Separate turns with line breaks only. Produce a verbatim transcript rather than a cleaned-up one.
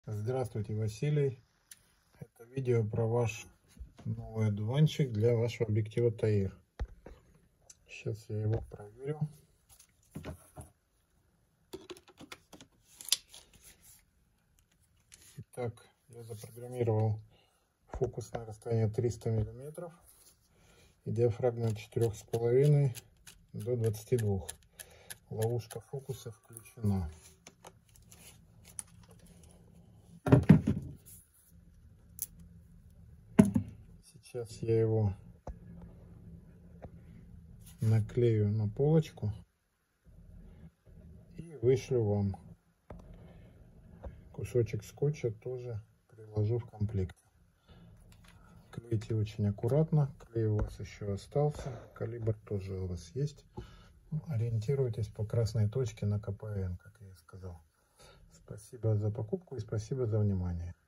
Здравствуйте, Василий. Это видео про ваш новый одуванчик для вашего объектива Таир. Сейчас я его проверю. Итак, я запрограммировал фокусное расстояние триста миллиметров и диафрагма от четырёх с половиной до двадцати двух. Ловушка фокуса включена. Сейчас я его наклею на полочку и вышлю вам. Кусочек скотча тоже приложу в комплект. Клейте очень аккуратно. Клей у вас еще остался. Калибр тоже у вас есть. Ориентируйтесь по красной точке на ка пэ эн, как я и сказал. Спасибо за покупку и спасибо за внимание.